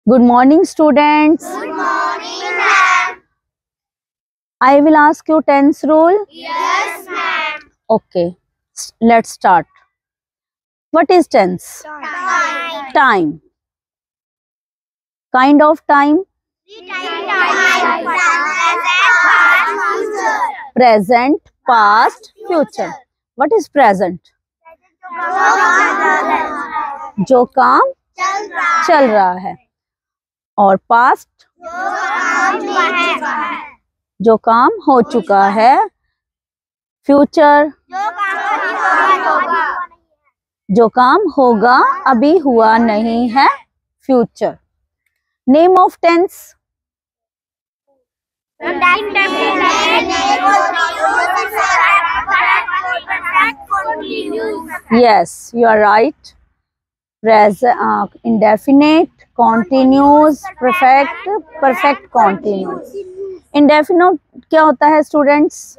Good morning, students. Good morning, ma'am. I will ask you tense rule. Yes, ma'am. Okay, let's start. What is tense? Time. Time. Kind of time. Present, past, future. What is present? जो काम चल रहा है. और past जो काम हो चुका है. फ्यूचर जो काम होगा अभी हुआ नहीं है. Future. Name of tense. Yes, you are right. Present, indefinite, continuous, perfect, perfect continuous. Indefinite क्या होता है स्टूडेंट्स?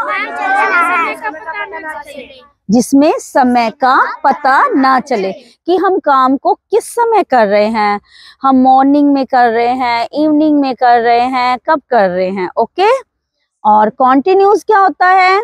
जिसमें समय का पता ना चले कि हम काम को किस समय कर रहे हैं. हम मॉर्निंग में कर रहे हैं, इवनिंग में कर रहे हैं, कब कर रहे हैं. ओके. और कॉन्टिन्यूस क्या होता है?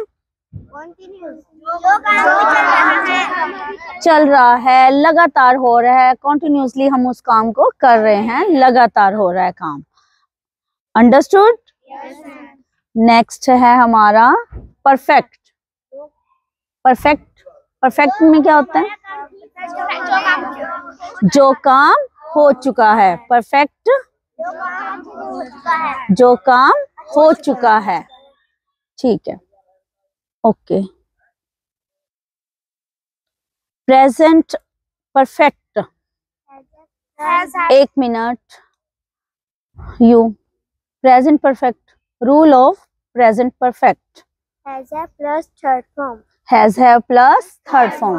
चल रहा है, लगातार हो रहा है. कॉन्टिन्यूसली हम उस काम को कर रहे हैं, लगातार हो रहा है काम. अंडरस्टूड? नेक्स्ट है हमारा परफेक्ट. परफेक्ट. परफेक्ट में क्या होता है? जो काम हो चुका है. परफेक्ट जो काम हो चुका है. ठीक है. ओके. Present perfect. एक minute. You. Present perfect. Rule of present perfect. Has a plus third form. Has है प्लस थर्ड फॉर्म.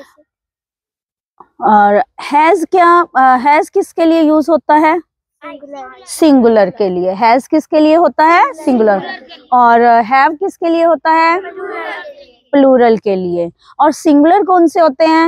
और हैज क्या? हैज किसके लिए यूज होता है? सिंगुलर के लिए. हैज किसके लिए होता है? सिंगुलर. और हैव किसके लिए होता है? प्लूरल के लिए. और सिंगुलर कौन से होते हैं?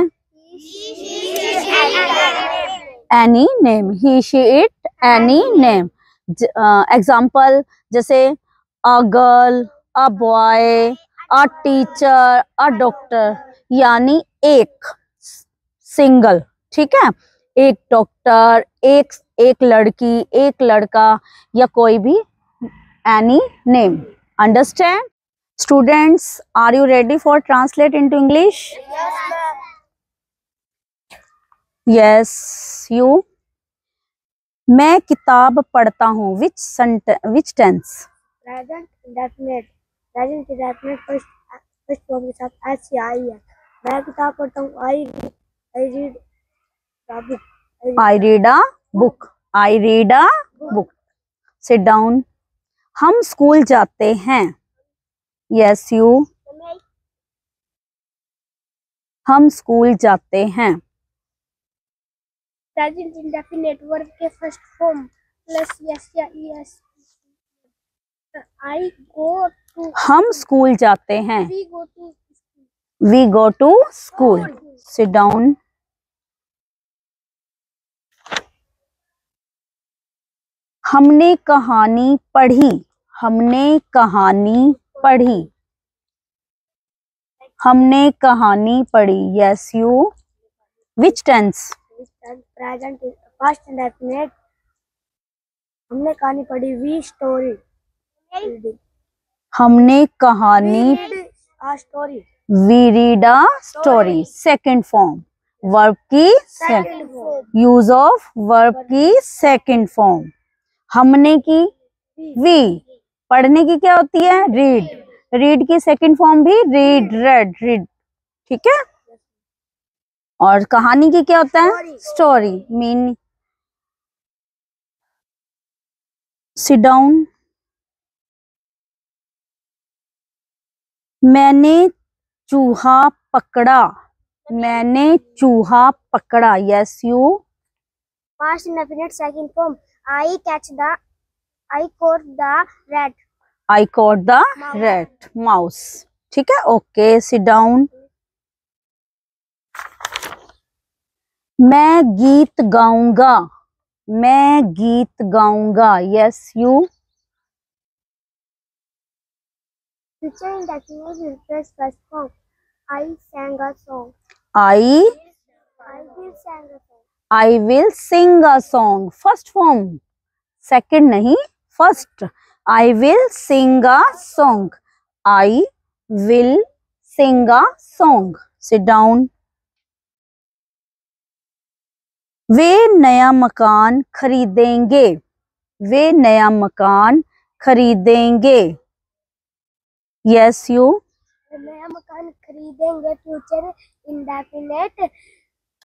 Any name. He she it any name. Example जैसे a girl, a boy, a teacher, a doctor. यानी एक सिंगल. ठीक है. एक डॉक्टर, एक लड़की, एक लड़का या कोई भी. Any name. Understand? Students, are you ready for translate into English? Yes you. मैं किताब पढ़ता हूँ. Which tense? Present indefinite. Present indefinite first form के साथ एस या आई है. मैं किताब पढ़ता हूँ. I read the book. I read a book. I read a book. Sit down. हम स्कूल जाते हैं. Yes you. हम स्कूल जाते हैं. Present indefinite verb के फर्स्ट फॉर्म प्लस यस या ईएस. I go to. हम स्कूल जाते हैं. We go to. We go to school. Sit down. हमने कहानी पढ़ी. हमने कहानी पढ़ी. हमने कहानी पढ़ी. Yes you. Which tense? Present past indefinite. हमने कहानी पढ़ी. We story. हमने कहानी. A story. We read a story. Second form. Verb की Second form. use of verb की second form. हमने की we. पढ़ने की क्या होती है? read. read की second form भी read, read, read. ठीक है. और कहानी की क्या होता है? story. mean. sit down. मैंने चूहा पकड़ा. मैंने चूहा पकड़ा. Yes you. Past indefinite second form. I caught the rat. I caught the rat. mouse. ठीक है. ओके. sit down. मैं गीत गाऊंगा. मैं गीत गाऊंगा. Yes you. Future indefinite will press first form. I sang a song. I I will sang a song. I will sing a song. First form. Second नहीं. First. I will sing a song. I will sing a song. Sit down. वे नया मकान खरीदेंगे. वे नया मकान खरीदेंगे. Yes you. नया मकान खरीदेंगे. Future indefinite